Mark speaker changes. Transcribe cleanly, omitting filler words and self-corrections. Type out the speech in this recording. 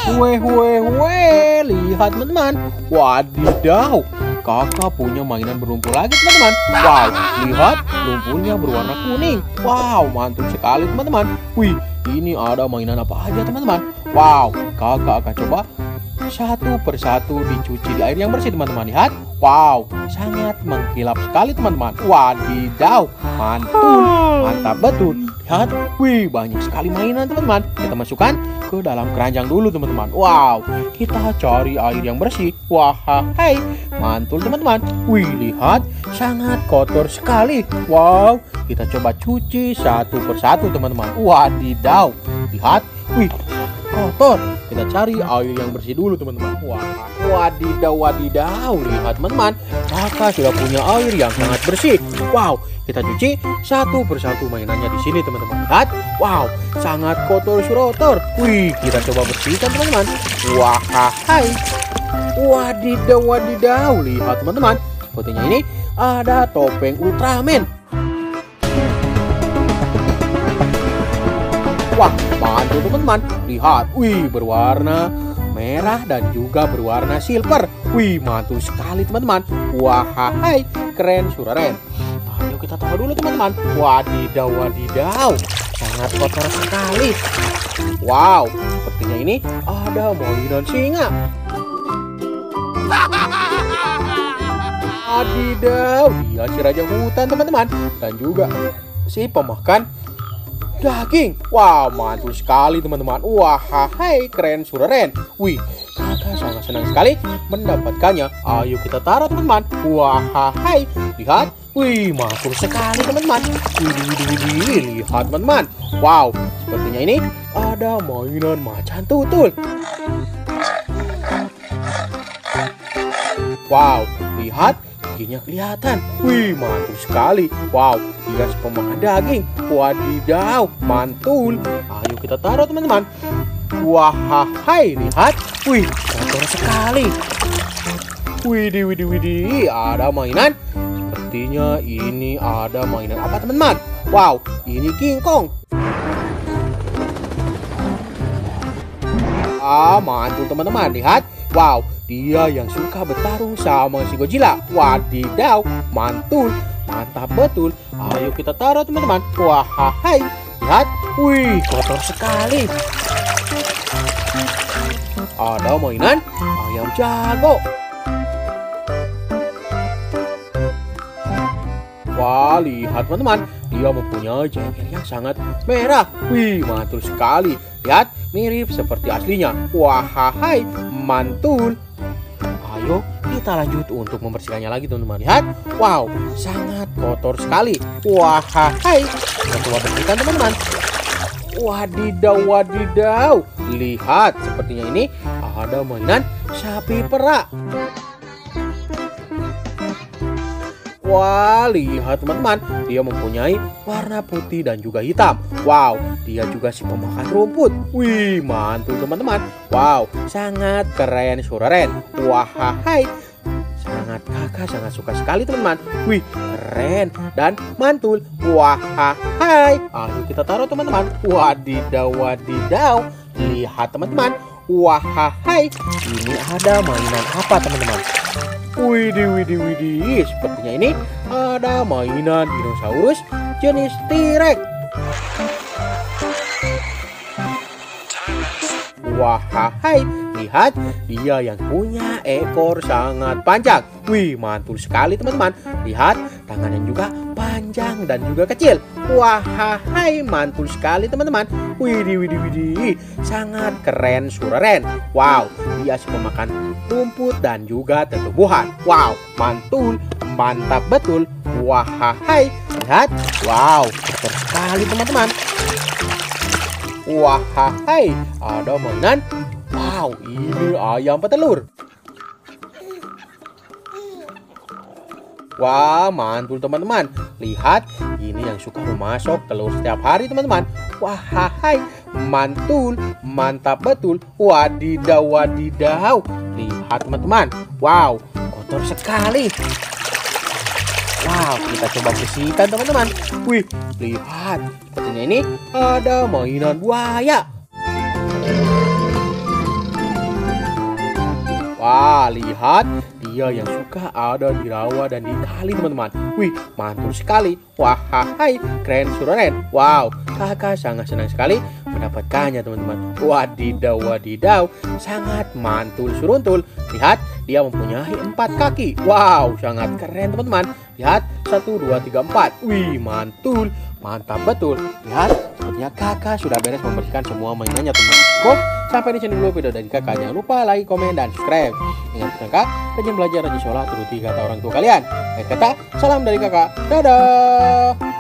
Speaker 1: Lihat teman-teman. Wadidaw, kakak punya mainan berlumpur lagi teman-teman. Wow, lihat lumpurnya berwarna kuning. Wow, mantul sekali teman-teman. Wih, ini ada mainan apa aja teman-teman. Wow, kakak akan coba satu persatu dicuci di air yang bersih teman-teman. Lihat, wow, sangat mengkilap sekali teman-teman. Wadidaw, mantul, mantap betul. Lihat, wih, banyak sekali mainan teman-teman. Kita masukkan ke dalam keranjang dulu teman-teman. Wow, kita cari air yang bersih. Wah, hai, mantul teman-teman. Wih, lihat, sangat kotor sekali. Wow, kita coba cuci satu persatu teman-teman. Wadidaw, lihat, wih, kotor. Kita cari air yang bersih dulu teman-teman. Wah, wadidaw. Lihat teman-teman, kakak sudah punya air yang sangat bersih. Wow, kita cuci satu persatu mainannya di sini teman-teman. Lihat, wow, sangat kotor surotor. Wih, kita coba bersihkan teman-teman. Wah, hai, wadidaw. Lihat teman-teman, sepertinya ini ada topeng Ultraman. Wah, mantul teman-teman. Lihat, wih, berwarna merah dan juga berwarna silver. Wih, mantul sekali teman-teman. Wah, hai, keren suraren. Ayo kita taruh dulu teman-teman. Wadidaw, sangat kotor sekali. Wow, sepertinya ini ada mainan singa. Wadidaw, dia si raja hutan teman-teman. Dan juga si pemakan daging. Wow, mantul sekali teman-teman. Wah, hai, keren suraren. Wih, kakak sangat senang sekali mendapatkannya. Ayo kita taruh teman-teman. Wah, hai, lihat. Wih, mantul sekali teman-teman. Wih, lihat teman-teman. Wow, sepertinya ini ada mainan macan tutul. Wow, lihat, giginya kelihatan. Wih, mantul sekali. Wow, dia si pemakan daging. Wadidaw, mantul. Ayo kita taruh teman-teman. Wah, hai, lihat. Wih, kotor sekali. Widih, ada mainan. Sepertinya ini ada mainan apa teman-teman? Wow, ini King Kong. Mantul teman-teman. Lihat, wow, dia yang suka bertarung sama si Godzilla. Wadidaw, mantul, mantap betul. Ayo kita taruh teman-teman. Wah, hai, lihat, wih, kotor sekali. Ada mainan ayam jago. Wah, lihat teman-teman, dia mempunyai jengkel yang sangat merah. Wih, mantul sekali. Lihat, mirip seperti aslinya. Wah, hai, mantul. Ayo kita lanjut untuk membersihkannya lagi teman-teman. Lihat, wow, sangat kotor sekali. Wah, hai, kita coba bersihkan teman-teman. Wadidaw. Lihat, sepertinya ini ada mainan sapi perah. Wah, lihat teman-teman, dia mempunyai warna putih dan juga hitam. Wow, dia juga si pemakan rumput. Wih, mantul teman-teman. Wow, sangat keren suraren. Wah, hai, kakak sangat suka sekali teman-teman. Wih, keren dan mantul. Wah, hai. Ayo kita taruh teman-teman. Wadidaw. Lihat teman-teman. Wah, hai. Ini ada mainan apa teman-teman? Widih. Sepertinya ini ada mainan dinosaurus jenis T-Rex. Wah, hai, lihat, dia yang punya ekor sangat panjang. Wih, mantul sekali teman-teman. Lihat, tangannya juga panjang dan juga kecil. Wah, hai, mantul sekali teman-teman. Widih, sangat keren suraren. Wow, dia si pemakan rumput dan juga tumbuhan. Wow, mantul, mantap betul. Wah, hai, lihat, wow, kotor sekali teman-teman. Wah, hai, ada mainan. Wow, ini ayam petelur. Wah, mantul teman-teman. Lihat, ini yang suka memasok telur setiap hari teman-teman. Wah, hai, mantul, mantap betul. Wadidaw. Lihat teman-teman. Wow, kotor sekali. Wow, kita coba bersihkan teman-teman. Wih, lihat, sepertinya ini ada mainan buaya. Wah, lihat, dia yang suka ada di rawa dan di kali, teman-teman. Wih, mantul sekali. Wah, hai, keren suronet. Wow, kakak sangat senang sekali mendapatkannya, teman-teman. Wadidaw, wadidaw, sangat mantul suruntul. Lihat, dia mempunyai 4 kaki. Wow, sangat keren, teman-teman. Lihat, 1, 2, 3, 4. Wih, mantul. Mantap betul. Lihat, sepertinya kakak sudah beres membersihkan semua mainannya, teman-teman. Cukup, sampai di sini dulu video dari kakak. Jangan lupa like, komen, dan subscribe. Ingat kakak, rajin belajar, rajin sholat, turuti kata orang tua kalian. Akhir kata, salam dari kakak. Dadah.